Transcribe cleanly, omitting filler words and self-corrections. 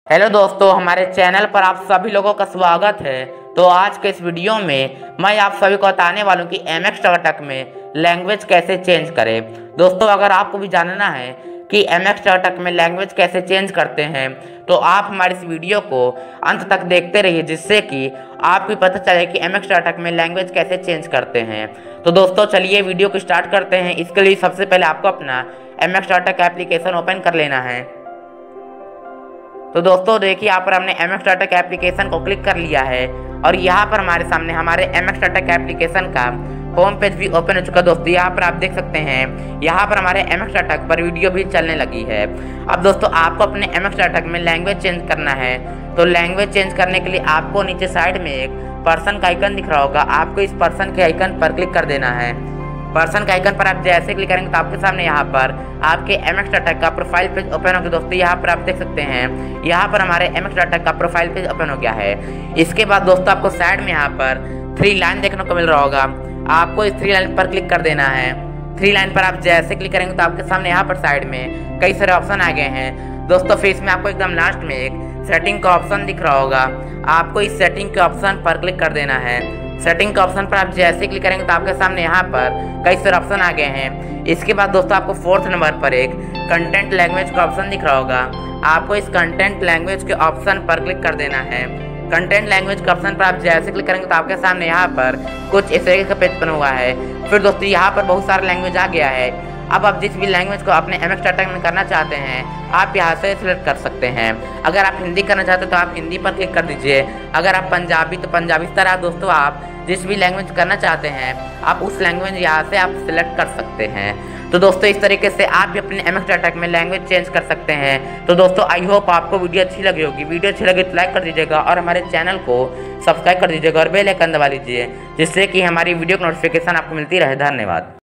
Hello दोस्तों, हमारे channel पर आप सभी लोगों का स्वागत है। तो आज के इस वीडियो में मैं आप सभी को बताने वाला हूँ कि MX टकटक में लैंग्वेज कैसे चेंज करें। दोस्तों, अगर आपको भी जानना है कि MX टकटक में लैंग्वेज कैसे चेंज करते हैं तो आप हमारे इस वीडियो को अंत तक देखते रहिए, जिससे कि आपको पता चले कि MX टकटक में लैंग्वेज कैसे चेंज करते हैं। तो दोस्तों चलिए वीडियो को स्टार्ट करते हैं। इसके लिए सबसे पहले आपको अपना MX टकटक एप्लीकेशन ओपन कर लेना है। तो दोस्तों देखिए, यहाँ पर हमने MX टकटक एप्लीकेशन को क्लिक कर लिया है और यहाँ पर हमारे सामने हमारे MX टकटक एप्लीकेशन का होम पेज भी ओपन हो चुका है। दोस्तों यहाँ पर आप देख सकते हैं, यहाँ पर हमारे MX टकटक पर वीडियो भी चलने लगी है। अब दोस्तों आपको अपने MX टकटक में लैंग्वेज चेंज करना है। तो लैंग्वेज चेंज करने के लिए आपको नीचे साइड में एक पर्सन का आइकन दिख रहा होगा, आपको इस पर्सन के आइकन पर क्लिक कर देना है। पर्सन के आइकन पर आप जैसे क्लिक करेंगे तो आपके सामने यहाँ पर आपके MX टकटक का प्रोफाइल पेज ओपन होगा। दोस्तों यहाँ पर आप देख सकते हैं, यहाँ पर हमारे MX टकटक का प्रोफाइल पेज ओपन हो गया है। इसके बाद दोस्तों आपको साइड में यहाँ पर 3 लाइन देखने को मिल रहा होगा, आपको इस 3 लाइन पर क्लिक कर देना है। 3 लाइन पर आप जैसे क्लिक करेंगे तो आपके सामने यहाँ पर साइड में कई सारे ऑप्शन आ गए हैं। दोस्तों फिर इसमें आपको एकदम लास्ट में एक सेटिंग का ऑप्शन दिख रहा होगा, आपको इस सेटिंग के ऑप्शन पर क्लिक कर देना है। सेटिंग के ऑप्शन पर आप जैसे क्लिक करेंगे तो आपके सामने यहाँ पर कई सारे ऑप्शन आ गए हैं। इसके बाद दोस्तों आपको 4th नंबर पर एक कंटेंट लैंग्वेज का ऑप्शन दिख रहा होगा, आपको इस कंटेंट लैंग्वेज के ऑप्शन पर क्लिक कर देना है। कंटेंट लैंग्वेज के ऑप्शन पर आप जैसे क्लिक करेंगे तो आपके सामने यहाँ पर कुछ इस तरीके का पेज बना हुआ है। फिर दोस्तों यहाँ पर बहुत सारा लैंग्वेज आ गया है। अब आप जिस भी लैंग्वेज को अपने MX टकटक में करना चाहते हैं आप यहाँ से सिलेक्ट कर सकते हैं। अगर आप हिंदी करना चाहते हैं तो आप हिंदी पर क्लिक कर दीजिए, अगर आप पंजाबी तो पंजाबी। इस तरह दोस्तों आप जिस भी लैंग्वेज करना चाहते हैं आप उस लैंग्वेज यहाँ से आप सिलेक्ट कर सकते हैं। तो दोस्तों इस तरीके से आप भी अपने MX टकटक में लैंग्वेज चेंज कर सकते हैं। तो दोस्तों आई होप आपको वीडियो अच्छी लगी होगी। वीडियो अच्छी लगी तो लाइक कर दीजिएगा और हमारे चैनल को सब्सक्राइब कर दीजिएगा और बेल आइकन दबा लीजिए, जिससे कि हमारी वीडियो की नोटिफिकेशन आपको मिलती रहे। धन्यवाद।